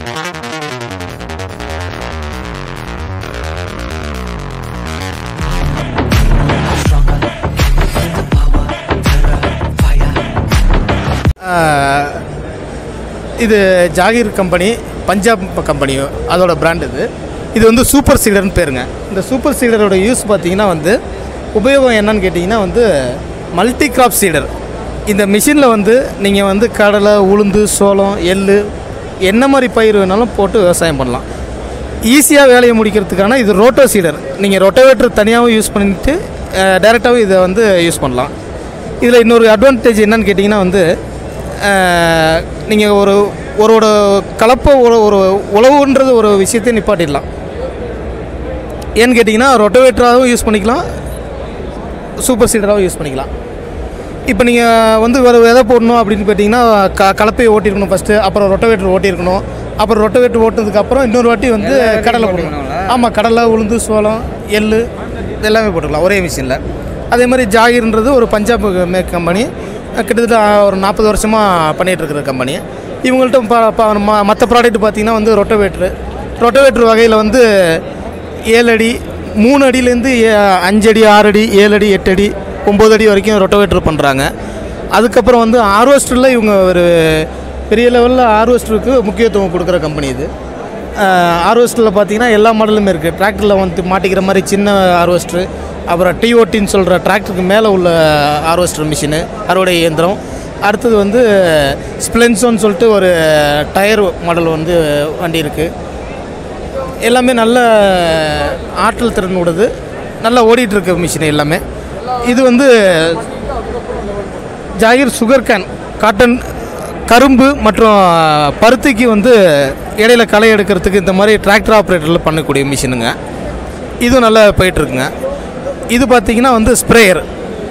இது Jagir company, Punjab company அதோட brand இது வந்து சூப்பர் சீடர்னு பேருங்க. இந்த சூப்பர் சீடரோட யூஸ் பார்த்தீங்கன்னா வந்து உபயோகம் என்னன்னு கேட்டிங்கன்னா வந்து மல்டி கிராப் சீடர். இந்த மிஷினில் வந்து நீங்கள் வந்து கடலை, உளுந்து, சோளம், எள் என்ன மாதிரி பயிர் வேணாலும் போட்டு விவசாயம் பண்ணலாம். ஈஸியாக வேலையை முடிக்கிறதுக்கான இது ரோட்டோ சீடர். நீங்கள் ரொட்டோவேட்டர் தனியாகவும் யூஸ் பண்ணிட்டு டைரெக்டாகவும் இதை வந்து யூஸ் பண்ணலாம். இதில் இன்னொரு அட்வான்டேஜ் என்னன்னு கேட்டிங்கன்னா வந்து நீங்கள் ஒருவோட கலப்பை ஒரு உழவுன்றது ஒரு விஷயத்தை நிப்பாட்டிடலாம். ஏன்னு கேட்டிங்கன்னா ரொட்டோவேட்டராகவும் யூஸ் பண்ணிக்கலாம், சூப்பர் சீடராகவும் யூஸ் பண்ணிக்கலாம். இப்போ நீங்கள் வந்து வேறு விதை போடணும் அப்படின்னு கேட்டிங்கன்னா கலப்பையை ஓட்டியிருக்கணும் ஃபஸ்ட்டு, அப்புறம் ரொட்டோவேட்டர் ஓட்டியிருக்கணும், அப்புறம் ரொட்டோவேட்டர் ஓட்டினதுக்கப்புறம் இன்னொரு வாட்டி வந்து கடலை போடணும். ஆமாம், கடலை, உளுந்து, சோளம், எள் எல்லாமே போட்டுக்கலாம் ஒரே மிஷினில். அதே மாதிரி ஜாகீர்ன்றது ஒரு பஞ்சாப் மேக் கம்பெனி, கிட்டத்தட்ட ஒரு 40 வருஷமாக பண்ணிகிட்ருக்கிற கம்பெனி. இவங்கள்ட்ட மற்ற ப்ராடக்ட் பார்த்திங்கன்னா வந்து ரொட்டோவேட்ரு வகையில் வந்து 7 அடி, 3 அடியிலேருந்து 5 அடி, 6 அடி, 7 அடி, 8 அடி, 9 அடி வரைக்கும் ரொட்டோவேட்ரு பண்ணுறாங்க. அதுக்கப்புறம் வந்து ஹார்வெஸ்டரில் இவங்க ஒரு பெரிய லெவலில் ஹார்வெஸ்டருக்கு முக்கியத்துவம் கொடுக்குற கம்பெனி இது. ஹார்வெஸ்டரில் பார்த்திங்கன்னா எல்லா மாடலுமே இருக்குது. டிராக்டரில் வந்து மாட்டிக்கிற மாதிரி சின்ன ஹார்வெஸ்டரு, அப்புறம் டிஓடின்னு சொல்கிற டிராக்டருக்கு மேலே உள்ள ஹார்வெஸ்டர் மிஷினு, அறுவடை இயந்திரம். அடுத்தது வந்து ஸ்ப்ளென்சோன்னு சொல்லிட்டு ஒரு டயர் மாடல் வந்து வண்டி இருக்குது. எல்லாமே நல்ல ஆற்றல் திறன் உடையது, நல்லா ஓடிட்டுருக்க மிஷின் எல்லாமே. இது வந்து ஜாகீர் சுகர் கேன், காட்டன், கரும்பு மற்றும் பருத்திக்கு வந்து இடையில களை எடுக்கிறதுக்கு இந்த மாதிரி டிராக்டர் ஆப்ரேட்டரில் பண்ணக்கூடிய மிஷினுங்க. இதுவும் நல்லா போயிட்டுருக்குங்க. இது பார்த்திங்கன்னா வந்து ஸ்ப்ரேயர்.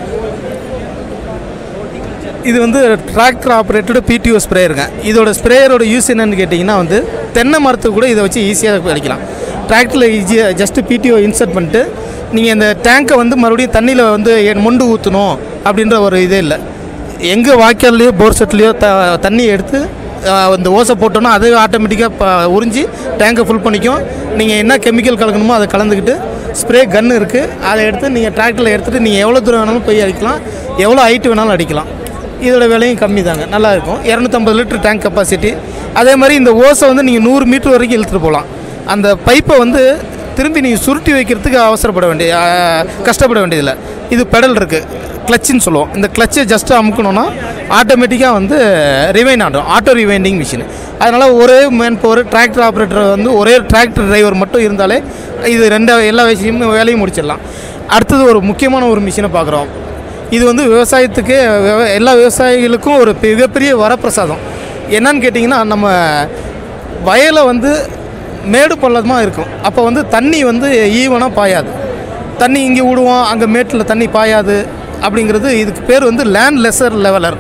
இது வந்து டிராக்டர் ஆப்ரேட்டடு பிடிஓ ஸ்ப்ரேயருங்க. இதோட ஸ்ப்ரேயரோட யூஸ் என்னென்னு கேட்டிங்கன்னா வந்து தென்னை மரத்துக்கு கூட இதை வச்சு ஈஸியாக அடிக்கலாம். டிராக்டரில் ஈஸியாக ஜஸ்ட்டு பிடிஓ இன்சர்ட் பண்ணிட்டு நீங்கள் இந்த டேங்கை வந்து மறுபடியும் தண்ணியில் வந்து மொண்டு ஊற்றணும் அப்படின்ற ஒரு இதே இல்லை. எங்கே வாய்க்கால்லையோ போர் செட்லேயோ தண்ணி எடுத்து அந்த ஓசை போட்டோன்னா அது ஆட்டோமேட்டிக்காக உறிஞ்சி டேங்கை ஃபுல் பண்ணிக்கும். நீங்கள் என்ன கெமிக்கல் கலக்கணுமோ அதை கலந்துக்கிட்டு ஸ்ப்ரே கன்று இருக்குது, அதை எடுத்து நீங்கள் டிராக்டரில் எடுத்துகிட்டு நீங்கள் எவ்வளோ தூரம் வேணாலும் போய் அடிக்கலாம், எவ்வளோ ஹைட்டு வேணாலும் அடிக்கலாம். இதோட விலையும் கம்மி தாங்க, நல்லாயிருக்கும். 250 லிட்டர் டேங்க் கெப்பாசிட்டி. அதே மாதிரி இந்த ஓசை வந்து நீங்கள் 100 மீட்டர் வரைக்கும் இழுத்துட்டு போகலாம். அந்த பைப்பை வந்து திரும்பி நீங்கள் சுருட்டி வைக்கிறதுக்கு கஷ்டப்பட வேண்டியதில்லை. இது பெடல் இருக்குது, கிளச்சுன்னு சொல்லுவோம். இந்த கிளச்சை ஜஸ்ட்டு அமுக்கணுன்னா ஆட்டோமேட்டிக்காக வந்து ரிவைன் ஆகும், ஆட்டோ ரிவைண்டிங் மிஷின். அதனால் ஒரே மேன் பவர் டிராக்டர் ஆப்ரேட்டர் வந்து ஒரே டிராக்டர் டிரைவர் மட்டும் இருந்தாலே இது எல்லா வேலையும் முடிச்சிடலாம். அடுத்தது ஒரு முக்கியமான ஒரு மிஷினை பார்க்குறோம். இது வந்து விவசாயத்துக்கு எல்லா விவசாயிகளுக்கும் ஒரு மிகப்பெரிய வரப்பிரசாதம். என்னன்னு கேட்டிங்கன்னா, நம்ம வயலை வந்து மேடு பள்ளமாக இருக்கும், அப்போ வந்து தண்ணி வந்து ஈவனாக பாயாது. தண்ணி இங்கே விடுவோம், அங்கே மேட்டில் தண்ணி பாயாது அப்படிங்கிறது. இதுக்கு பேர் வந்து லேண்ட் லெசர் லெவலர்.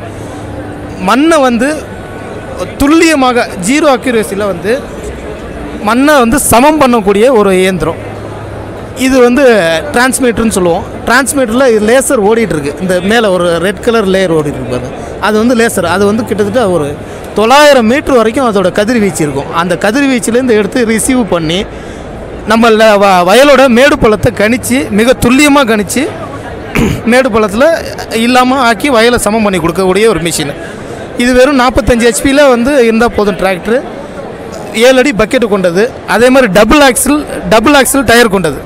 மண்ணை வந்து துல்லியமாக 0 அக்யூரேசியில் வந்து மண்ணை வந்து சமம் பண்ணக்கூடிய ஒரு இயந்திரம். இது வந்து டிரான்ஸ்மீட்டர்னு சொல்லுவோம். டிரான்ஸ்மீட்டரில் லேசர் ஓடிட்டுருக்கு. இந்த மேலே ஒரு ரெட் கலர் லேயர் ஓடிட்டுருக்கு பாருங்க, அது வந்து லேசர். அது வந்து கிட்டத்தட்ட ஒரு 900 மீட்டர் வரைக்கும் அதோட கதிர்வீச்சு இருக்கும். அந்த கதிர்வீச்சிலேருந்து எடுத்து ரிசீவ் பண்ணி நம்ம வயலோட மேடு பள்ளத்தை கணித்து, மிக துல்லியமாக கணித்து மேடு பள்ளத்தில் இல்லாமல் ஆக்கி வயலை சமம் பண்ணி கொடுக்கக்கூடிய ஒரு மிஷின். இது வெறும் 45 ஹெச்பியில் வந்து இருந்தால் போதும். டிராக்டரு 7 அடி பக்கெட்டு கொண்டது. அதே மாதிரி டபுள் ஆக்சில் டயர் கொண்டது.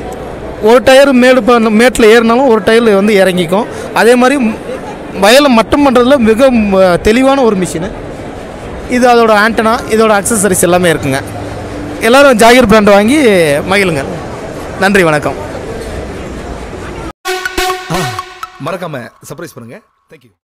ஒரு டயர் மேட்டில் ஏறினாலும் ஒரு டயர் வந்து இறங்கிக்கும். அதே மாதிரி வயலை மட்டம் பண்ணுறதுல மிக தெளிவான ஒரு மிஷினு. இது அதோட ஆண்டனா, இதோட அக்சசரிஸ் எல்லாமே இருக்குங்க. எல்லோரும் ஜாகீர் பிராண்ட் வாங்கி மகிழுங்க. நன்றி, வணக்கம். மறக்காம சர்ப்ரைஸ் பண்ணுங்க. தேங்க்யூ.